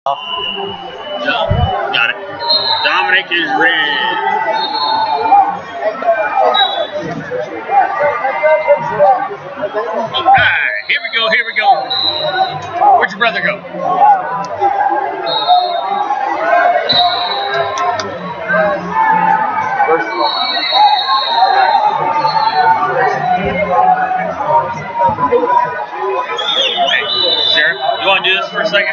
Got it. Dominic is red. Alright, here we go, here we go. Where'd your brother go? Hey, Sarah, you want to do this for a second?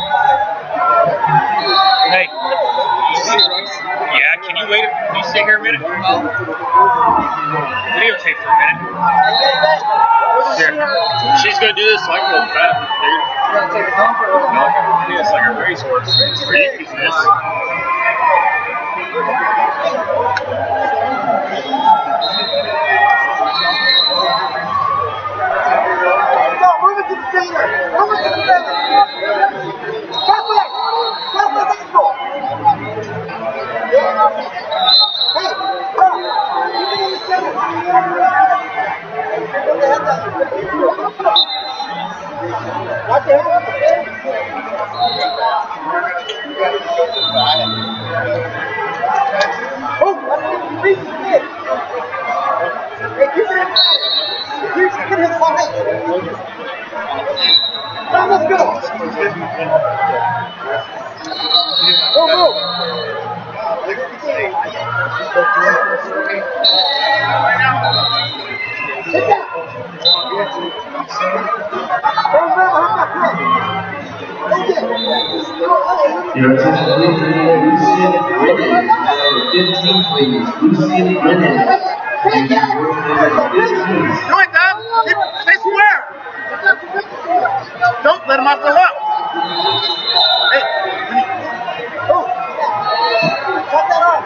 Hey. Yeah, can you wait? Can you stay here a minute? Videotape for a minute. Here. She's going to do this so I can go fast. No, I can do this like a racehorse. It's pretty easy, this. Move it to the center! Move it to the center! Halfway! Halfway, let's go! Hey! Go! Keep it in the center! Put the head down. Watch your head, okay? Oh! Reach the kid! Hey, keep it in! Reach the kid his pocket! Now let's go! Go, go! Hit that! Your attention, Lucian Brennan. Number 15, please. Lucian Brennan. Do it, Dom! Stay square! Don't let him off the hook! Hey! Oh! Cut that off!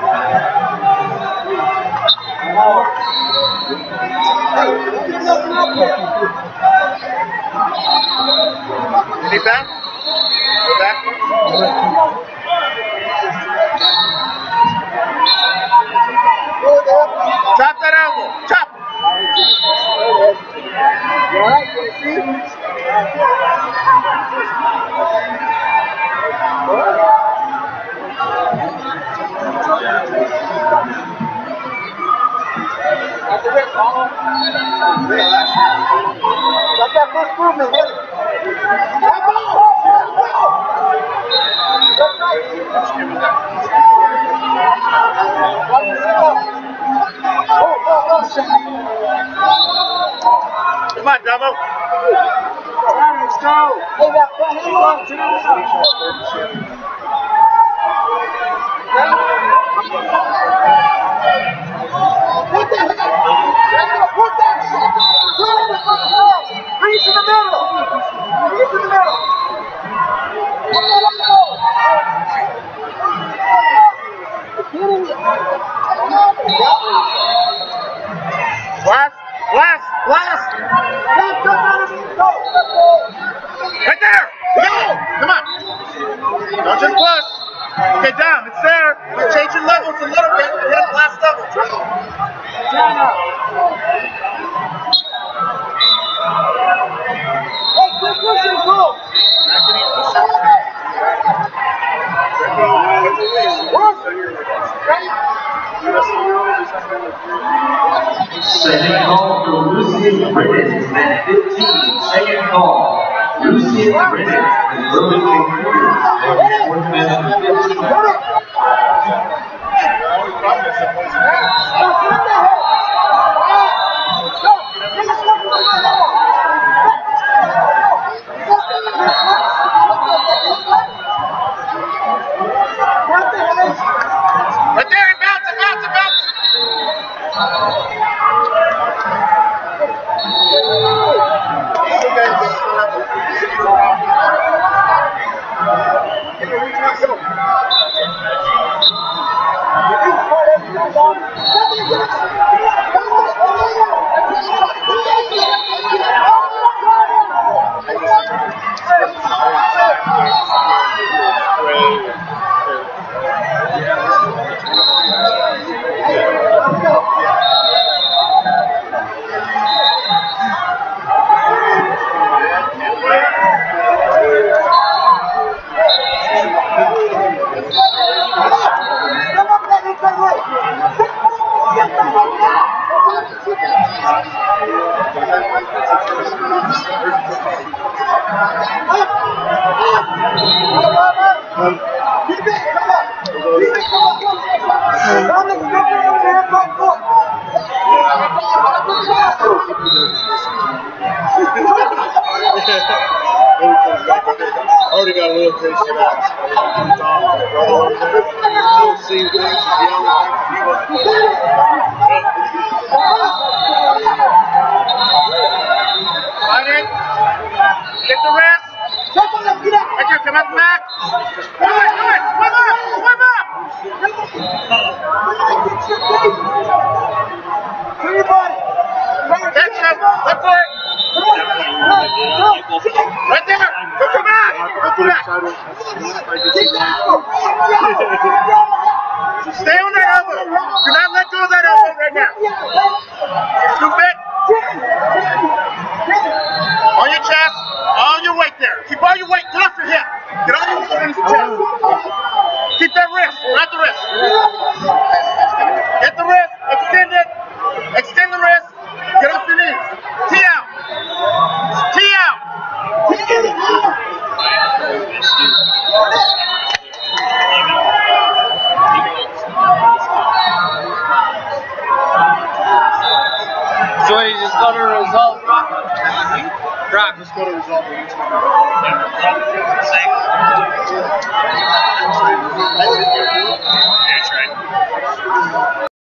Hey, get nothing up here! Any back? Go back. Go there. Chop that elbow! Chop! You alright? Can you see? Got that first movement, hit it. That ball! That's right. Watch yourself. Oh, come on, Dubbo. Let's go. Hey, that front hand on to the Put that head. Put that shit. Bring it to the middle. Bring it to the middle. Put that elbow. Blast. Go. Right there. Go. Come on. Don't just push. Okay, down. It's there. We're changing levels a little bit. We're going to blast up. Hey, quick pushing, go. Second call for Lucian Brennan at 15. Second call. Lucian Brennan and Burlington Cougars. Fourth man at 15. Right there, and bounce. Already got a little taste of that. Little scene things, Find it. Get the rest. Right there, come out the back. Do it, do it. Swim up, swim up. Catch him. Look for it. Right there. Go come back. Go back. Stay on that elbow. Do not let go of that elbow right now. Stupid. On your chest. All your weight there. Keep all your weight. Get off your hip. Get all your weight on your chest. Keep that wrist. Grab the wrist. Get the wrist. Extend it. Extend the wrist. Get off your knees. Tee out. Tee out. So you just go to a result, Brock? Brock, let's go to result. That's right.